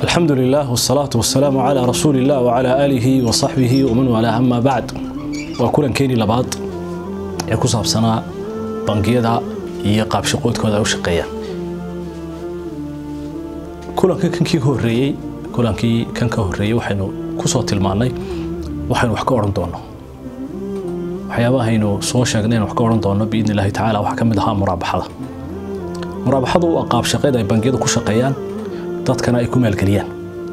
الحمد لله والصلاة والسلام على رسول الله وعلى آله وصحبه ومن والاه أما بعد وكلن كيني لبعض يكوصاب سنة بانقيدا يقاب شقود كودا وشقيا كلن كي هوريي كلن كان كهوريي وحينو كوصوت المعني وحينو وحكا ورن دونه waxyaabaha aynu soo sheegneen wax ka oran doono biidin Ilaahay tacaala waxa kamid ah muraabaxadu waa qaab shaqeed ay bangiyadu ku shaqeeyaan dadkana ay ku maalgeliyaan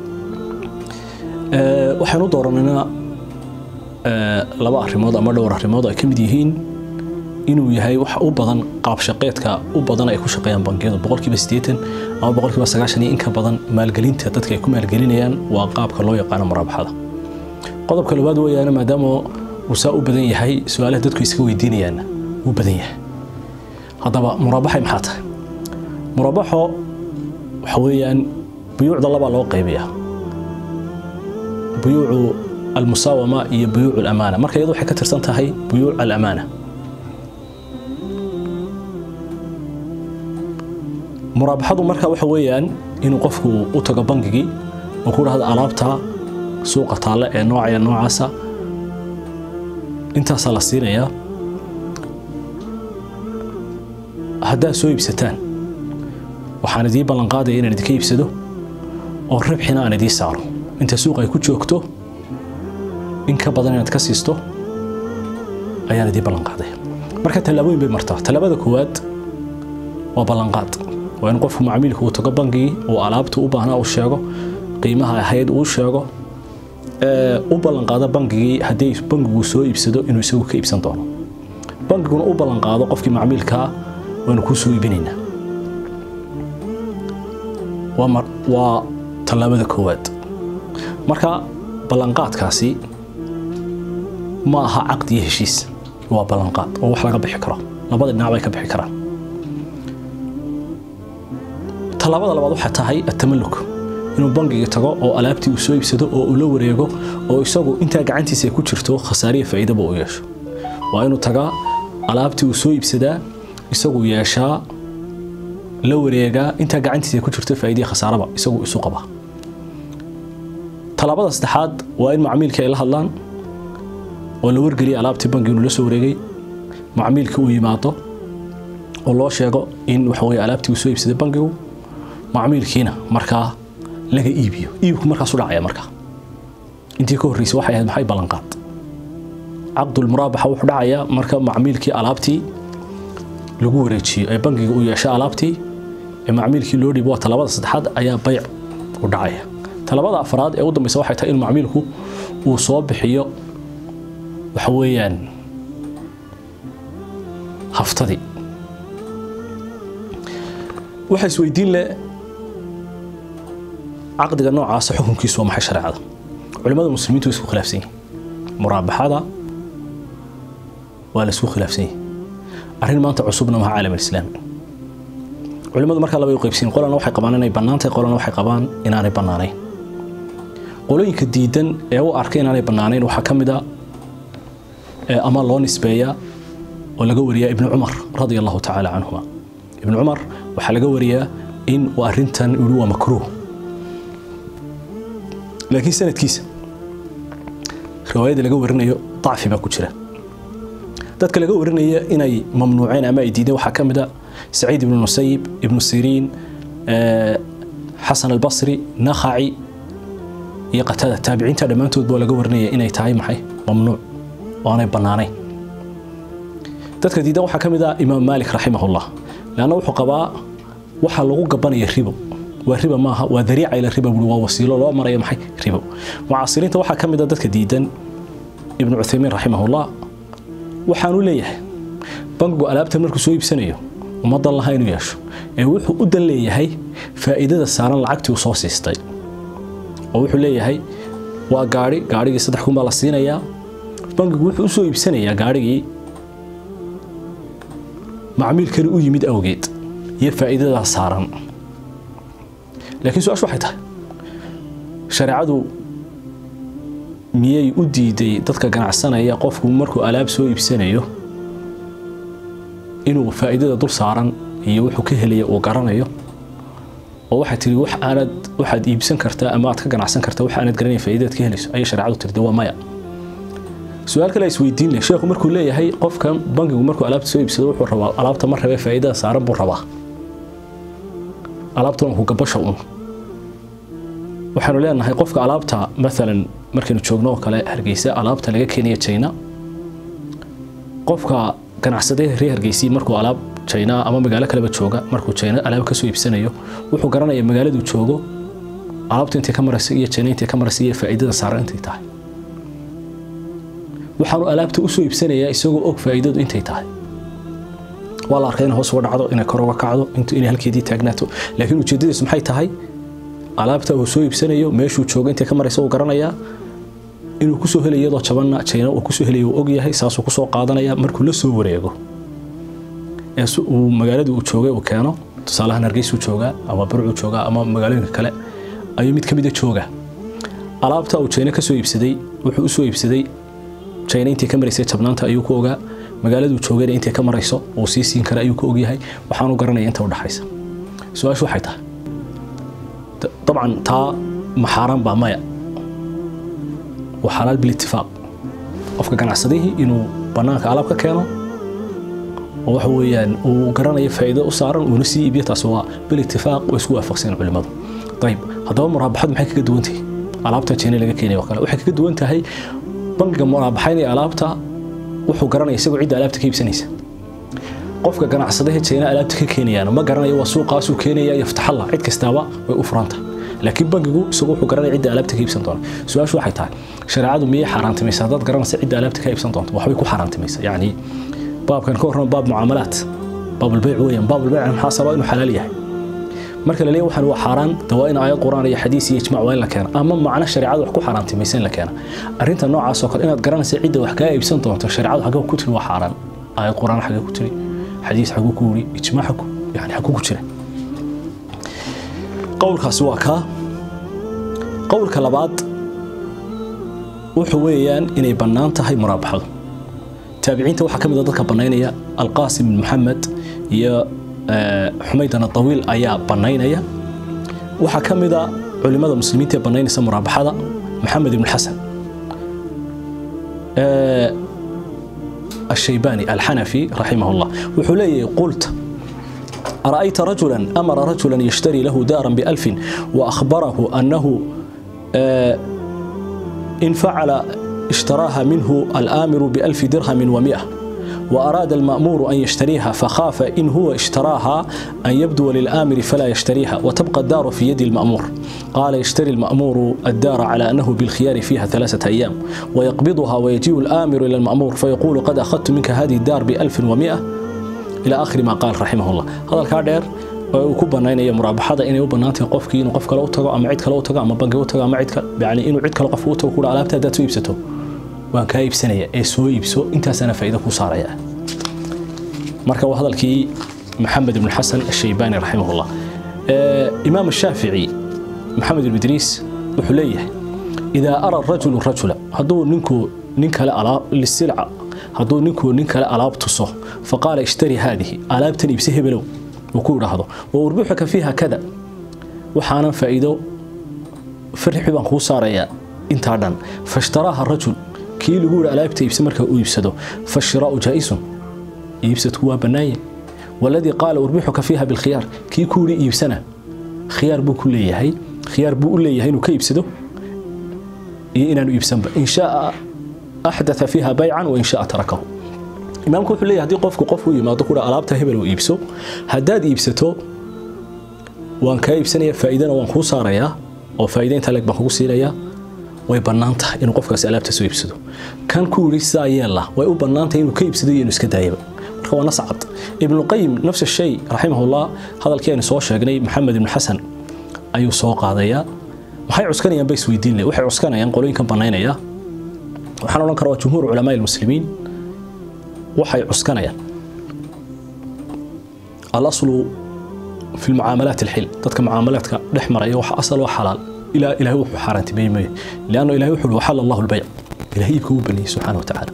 waxaanu dooranayna laba arrimood ama dhowr arrimood ay kamid yihiin inuu yahay wax u badan qaab shaqeedka u badan ay ku shaqeeyaan bangiyadu 80% ama 90% in ka badan maalgelinta dadka ay ku maalgelinayaan waa qaabka loo yaqaan muraabaxada qodobka labaad weeyana maadaama وساء بدن يحي سؤاله dadku iska weydiinayaan uu badan yahay hadaba muraabaxa maxaa muraabaxo waxa weeyaan buyuucda laba loo qaybiyaa buyuucu al-musawama iyo buyuucu al-amana marka iyadu waxay ka tirsan tahay buyuuc al-amana muraabaxadu marka waxa weeyaan inuu qofku u tago bangigi oo ku raahdo alaabta suuqa taala ee noocaasa inta sala siinaya hadaa soo iibsataan waxaan idin ballan qaadayaa inaan idin iibsado oo ribxina aan idin saaro inta suuqa ay ku joogto in ka badan inaad ka siisto ayaan idin ballan qaadayaa marka talaabooyin bay martaa talaabada koowaad waa ballan qaad waa in qofku macaamilku uu tago bangiga oo alaabta u baahnaa uu sheego qiimaha ahayd uu sheego u ballan qaado bangigi hadii bangigu soo iibsado inuu isagu ka iibsan doono bangiguna u ballan qaado qofkii macaamilka waanu ku soo iibinayna waa talaabada koowaad marka ballan qaadkaasi ma aha aqdi heshiis waa ballan qaad oo wax laga bixi karo labada dhinac bay ka bixi karaan talaabada labaad waxa tahay at-tamalluk inuu bangiga tago oo alaabtii uu soo iibsado oo uu la wareego oo isagu inta gacantiisa ku jirto khasaariye faa'iido buu yeesho waa inuu taga alaabtii uu soo iibsadaa isagu yeeshaa la wareega inta gacantiisa ku jirto faa'iido khasaaraba isagu isu qaba talaabada saddexaad waa in macaamilka ay la hadlaan oo la wargeliyo alaabtii bangigu la soo wareegay macaamilka uu yimaado oo loo sheego in waxa weeye alaabtii uu soo iibsaday bangigu macaamilkiina markaa laga iibiyo iibku markaas u dhacaya markaa intii ka horreysay waxay ahayd maxay ballan qaad aqdul muraabaxa wuxuu dhacaya marka macaamilkii alaabtii lagu wareejiyo ee bangiga uu yeesho alaabtii ee macaamilkii loo dhibo talaabada saddexaad ayaa bayc u dhacaya talaabada afraad ee u dambaysa waxay tahay in macaamilku uu soo bixiyo waxa weeyaan haftadii waxa isweydiin leh عقد النوع حكم كيس وما شرعه علماء المسلمين تو يسوق خلافسين مرابحه ولا سوق خلافسين arrin maanta cusubna ma caalam islaami culimadu marka laba qaybsiin qolana waxay qabaan inay banaantay qolana waxay qabaan inaanay banaanayn qolooyinka diidan ee u arkay inaanay banaanayn waxa kamid ah ama loo nisbeeyaa oo laga wariyaa ibn Umar radiyallahu ta'ala anhuma ibn Umar waxa laga wariyaa in arrintan uu waa makruh لكن سنة كيسة رواية اللي جو ورنيه ضعف ما كتير تذكر اللي جو ورنيه إني ممنوعين أما يديده وحكم ده سعيد بن المسيب ابن سيرين حسن البصري نخعي يقتل التابعين ترى ما تود ولا جو ورنيه إني تعي معي ممنوع وأنا بناني تذكر ديده وحكم ده إمام مالك رحمه الله لأنه حقباء وحلقوا قبنا يخربوا والربا maaha waa dariica ila riba waa wasiilo loo maray maxay riba mucaasiriinta waxa kamid ah dadka diidan ibn Uthaymin rahimahullah waxaanu leeyahay bangigu alaabta markuu soo iibsanayo umada laha inuu yeesho ee wuxuu u dan leeyahay faa'iidada saaran lacagtii uu soo siistay oo wuxuu leeyahay waa gaarigii 3 kun baa la siinayaa bangigu wuxuu u soo iibsanayaa gaarigii macaamilkani u yimid awgeed iyo faa'iidada saaran لكن سؤال شو حيته شريعته مية يودي تذكر كان عسنا هي قفكم مركو ألاب سوي بسنة إنه فائدة دول صارن هي وحكيه لي وقرنيه oo waxa tiri waxaad iibsan kartaa ama aad ka ganacsan kartaa waxa aanad garanay faa'iidad ka helayso ay shariicadu tirada waa maya su'aal kale is weydiin leh sheekhu markuu leeyahay qofka bangigu markuu alaabta soo iibsado wuxuu rabaa alaabta mar rabay faa'iidada saaran buu rabaa alaabtan ku gabasho waxaanu leenahay qofka alaabta مثلا markaynu joogno kale Hargeysa alaabta laga keenayo China qofka ganacsaday reer Hargeysa markuu alaab China ama magaalo kale jooga markuu China alaab ka soo iibsanayo wuxuu garanayaa magaaladu joogo alaabta inta ka maraysa iyo China inta ka maraysa iyo faa'iidada saaran intay tahay waxaanu alaabta u soo iibsanayaa isagoo og faa'iidadu intay tahay wala arkayna hoos uga dhacdo inay kor uga kacdo inay halkeedii taagnaato laakiin ujeedadiisu maxay tahay alaabta uu soo iibsanayo meeshuu joogo inta ka maraysa uu garanayaa inuu ku soo helayo iyadoo jabanna China uu ku soo helayo og yahay saasuu ku soo qaadanaya markuu la soo wareego uu magaalada uu joogay uu keeno tusaalahan Hargeysa uu jooga ama Burco jooga ama magaalooyinka kale ayuu mid kamid ah jooga alaabta uu China ka soo iibsaday wuxuu u soo iibsaday China inta ka maraysa jabnaanta ayuu ku ogaa magaalada uu joogay inta ka marayso oo siin kara ayuu ku og yahay waxaanu garanayaa inta u dhaxaysa su'aashu waxay tahay طبعا تا محارم بامايا وحلال بالاتفاق qofka ganacsadihii inuu banaanka alaab ka keeno oo wax weeyaan uu garanayo faa'iido u saaran oo nasi iibiyo taas waa بالاتفاق oo isku waafaqsan culimadu طيب hadaba muraabaxad maxay kaga duwan tahay alaabta China laga keenayo kale waxay kaga duwan tahay bangiga muraabaxaynaya alaabta wuxuu garanayaa isagoo cid alaabta ka iibsanaysa qofka ganacsadaha China alaabta ka keenayaan ma garanayo waa suuqaas uu keenaya yaftax Allah cid kastaaba way u furanta laakiin bangigu isagoo wuxuu garanaya cid alaabta ka iibsan doona su'aashu waxay tahay shariicadu miyay xaraantimaysaa dad garanaysa cid alaabta ka iibsan doonto waxay ku xaraantimaysaa yani baabkan ka horna baab mucaamalaat baab al-bayc weeyaan baab al-bayc muhasaba inuu xalaal yahay marka la leeyahay waxan waa xaraan dawaa'ina aayad quraan iyo xadiis iyo ijmaac waa in la keeno ama macna shariicadu wax ku xaraantimaysan la keeno arinta noocaas oo kale inaad garanaysa cid wax ka iibsan doonto shariicadu xaga ku tiri waa xaraan aayad quraan xaga ku tiri حديث حقو كوري اجماع حقو يعني حقو كجرا قول كاسواكا قول كلاباد wuxuu weeyaan inay banaan tahay muraabaxadu taabiciinta waxa kamid ah dadka banaynaya Al-Qasim bin Muhammad iyo Humaydan al-Tawil ayaa banaynaya waxa kamid ah culimada muslimiinta banaynaysa muraabaxada Muhammad ibn Hasan الشيباني الحنفي رحمه الله وحلي قلت أرأيت رجلا أمر رجلا يشتري له دارا ب1000 وأخبره أنه إن فعل اشتراها منه الآمر ب1000 درهم و100 وأراد المأمور أن يشتريها فخاف إن هو اشتراها أن يبدو للآمر فلا يشتريها وتبقى الدار في يد المأمور قال يشتري المأمور الدار على أنه بالخيار فيها 3 أيام ويقبضها ويجيء الآمر إلى المأمور فيقول قد أخذت منك هذه الدار ب1100 إلى آخر ما قال رحمه الله هذا الكادر وكبنا إن مرابحة إن يوبنات قفكي إنه قفك لو تجا أما عيد كلو تجا أما بنجي وتجا أما عيد يعني إنه عيد كلو قفوته وكل على بتاع تيبسته وان كايب سنة إيسو يبسو أنت سنة فائدة كوسارية مركب هذا الكي محمد بن الحسن الشيباني رحمه الله إمام الشافعي محمد بن إدريس وحليه إذا أرى الرجل هدو ننكو لا للسلعة هدو ننكو لا ألابتصه فقال اشتري هذه ألابتني بسه بلو وكور هذا وأربحك فيها كذا وحانا فائدة فرح بان خوصارية انتعدان فاشتراها الرجل كي يقول ألابتي بسمرك ويبسده فالشراء جائز يبسد هو بناية والذي قال أربحك فيها بالخيار كي كوري يبسنا خيار بو كلية هي خيار بو كلية هي نكي يبسده إنه يبسن إن شاء أحدث فيها بيعا وإن شاء تركه إمامكم كلية هدي قفكو ما تقول ألابته هبل ويبسو هداد يبسته وان كاي يبسنيا فائدة وان خو صاريا أو فائدة تلك بخو سيريا way banaantahay inuu qofkaas alaabta soo iibsado kan ku risaayela way u banaantahay inuu ka iibsado inuu iska daayaba marka waa nascad ibn qayyim nafs shay rahimahullah hadalkeena soo sheegnay Muhammad ibn Hasan ayuu soo qaadaya waxay cuskanayaan bay isweydiin waxay cuskanayaan qolooyinka banaynaya waxaan oran karaa jumhuur culamaa muslimiin waxay cuskanayaan al-aslu fi al-muamalat al-hil dadka muamalaadka dhexmaraya waxa asal waa xalaal إلى إلهي وحو حارنتي بيمي لأنه إلهي وحو وحل الله البيع إلهي يبكو بني سبحانه وتعالى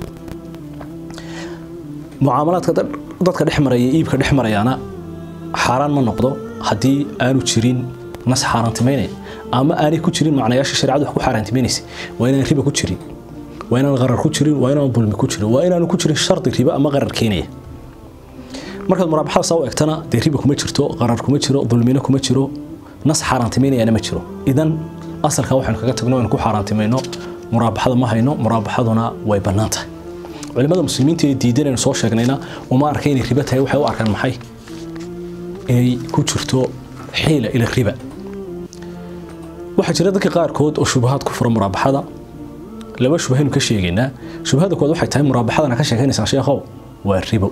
معاملات ضدك دحمرية يبكى دحمرية أنا حاران ما نقضه هدي آنو تشيرين nas xaaraantimeynaya ama aanay ku jirin macnayaasha shariicadu wax ku xaaraantimeynaysa waa inaan riba ku jirin waa inaan qarar ku jirin waa inaan dulmi ku jirin waa inaan ku jirin shardi riba ama qarar keenaya marka muraabaxada soo eegtana de riba kuma jirto qarar kuma jiro dulmina kuma jiro nas xaaraantimeynayana ma jiro idan asalka waxaan kaga tagno in ku xaaraantimeyno muraabaxada ma hayno muraabaxaduna way banaantahay culimada muslimiinta ee diidanayna soo sheegnayna uma arkay in riba tahay waxay u arkaan maxay ay ku jirto xiila ila riba waxa jira dadka qaarkood oo shubahaad ku fura muraabaxada laba shubahaynu ka sheegaynaa shubahada kood waxay tahay muraabaxadana ka sheegaynaysaa sheekhow waa ribo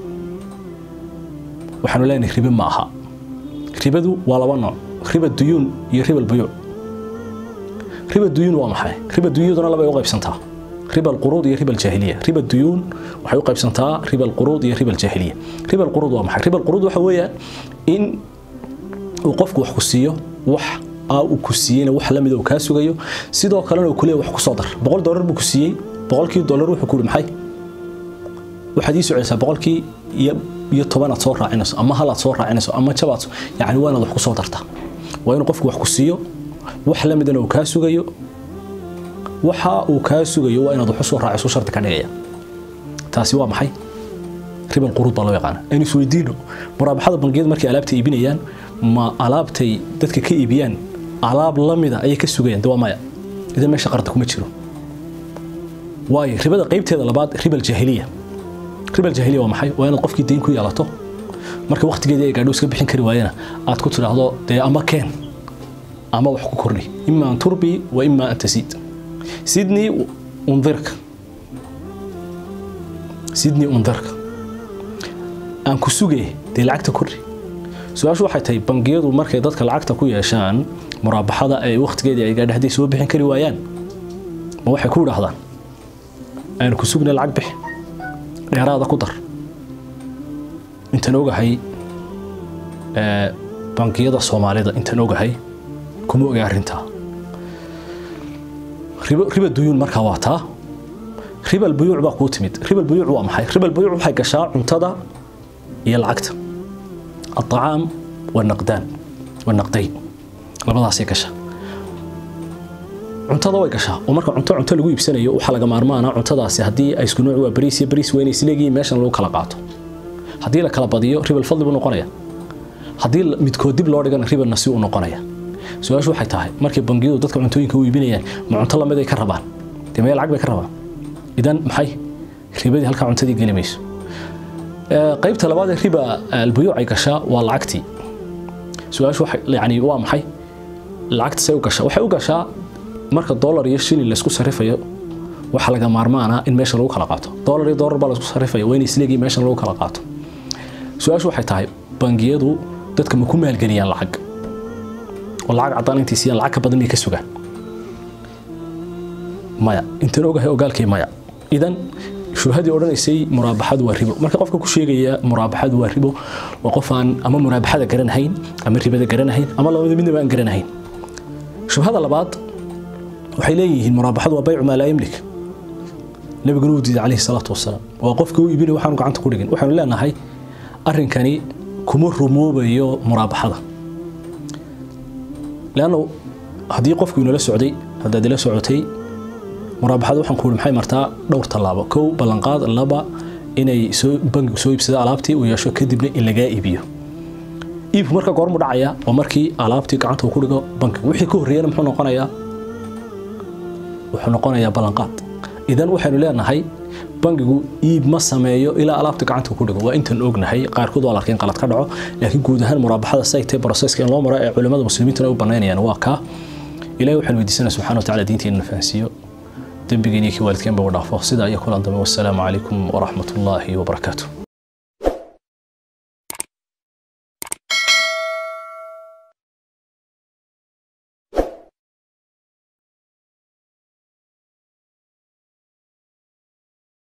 waxaanu leenahay riba ma aha ribadu waa laba nooc riba duyuun iyo riba buyuuc riba duyuun waa maxay riba duyuudna laba ay u qaybsantaa riba alqurud iyo riba aljahiliya riba duyuun waxay u qaybsantaa riba alqurud iyo riba aljahiliya riba alqurud waa maxay riba alqurud waxa weeye in uu qofku wax ku siiyo wax uu ku siiyay wax la mid ah ka sugayo sidoo kalena uu ku leeyahay wax ku soo dar $100 buu ku siiyay $100 wuxuu ku maxay waxaad ii socodsaa $100 iyo 10 aad soo raacinayso ama hal aad soo raacinayso ama jabaad yaani waa inaad wax ku soo dartaa waa inuu qofku wax ku siiyo wax la mid ah uu ka sugayo waxa uu ka sugayo waa inaad wax soo raaciso sharti ka dhigaya taasi waa maxay riba alqurud baa loo yaqaan aynu isweydiino muraabaxada bangiyada markay alaabta iibinayaan ma alaabtay dadka ka iibiyaan alaab la mid ah ay ka sugayaan waa maya idan meesha qarda kuma jiro waay ribada qaybteeda labaad riba aljahiliya waa maxay waa inaad qofkii deyn ku yeelato marka waqtigeeda ay gaadho iska bixin kari waayana aad ku tiraahdo de ama keen ama wax ku kordhi imma an turbi wa imma an tasid sidni undirka aan ku sugay de lacagta kordhi su'aashu waxay tahay bangiyadu markay dadka lacagta ku yeeshaan muraabaxada ay waqtigeeda ay gaadho hadii soo bixin kari waayaan ma waxay ku yiraahdaan aan ku sugnay lacag bixi dheeraada ku dar inta noogahay bangiyada Soomaalida inta noogahay kuma oga arinta riba duyuun marka waa taa riba albuyuuc baa ku timid riba albuyuuc waa maxay riba albuyuuc waxay gashaa cuntada iyo lacagta الطعام والنقدين labadaas ay gashaa cuntada way gashaa oo marka cunto lagu iibsanayo waxa laga maarmaana cuntadaasi hadii ay isku nooc waa bariis weyn isleegii meeshan lagu kala qaato hadii la kala badiyo riba fadli buu noqonaya hadii midkood dib loo dhigana riba nasi uu noqonaya su'aashu waxay tahay markii bangiyadu dadka cuntooyinka u iibinayaan ma cunto la mid ay ka rabaan timay lacag bay ka rabaan idan maxay ribadii halka cuntadii gelimayso qaybta labaad ee riba albuyuuc ay gashaa waa lacagtii su'aashu yaani waa maxay lacagta say u gashaa waxay u gashaa marka dollar iyo shilin la isku sarifayo waxa laga maarmaana in meesha lagu kala qaato dollar iyo dollar baa la isku sarifayo waa in isleegii meesha lagu kala qaato su'aashu waxay tahay bangiyadu dadka ma ku maalgeliyaan lacag واللعق عطان انتي سيان لعق بدن مي كسوغان مايا انت اوغاهي اوغالكي مايا اذا شو هذه اورانيسي مرابحه وريبو marka qofka ku sheegaya muraabaxadu waa ribo waa qofaan ama muraabaxada garanahayn ama ribada garanahayn ama labada midna aan garanahayn shubhada labaad waxay leeyihiin muraabaxadu waa bay'u ma la yamlik nabiga nuudi alayhi salatu wasalaam waa qofka uu ibinay waxaan gacanta ku dhigin waxaan leenahay arrinkani kuma rumoobayo muraabaxada لأنه هذه قفك إنه لسعودي هذا دل سعودي مرابحة وحن نقول محي مرتا دور طلابة كو بلنقاض اللبا إني بنك سوي بسد علابتي ويشو كدبني إلا جاي بيه إيه مركا قرم دعيا ومركي علابتي قعنت وكله بنك وحي كو ريانا محن قنايا بلنقاض إذا وحن لنا هاي بنكو إيه ما سمايو إلى علابتي قعنت وكله وإنت نوجنا هاي قاركود ولا كين قلت كدعو لكن جود هالمرابحة السايت بروسيس كان الله مرأي علماء المسلمين تناو بناني يعني واقع إلى وحن وديسنا سبحانه وتعالى دينتي النفسية دبيجينيك والدكين بوضع فاصلة يكون عندما والسلام عليكم ورحمة الله وبركاته.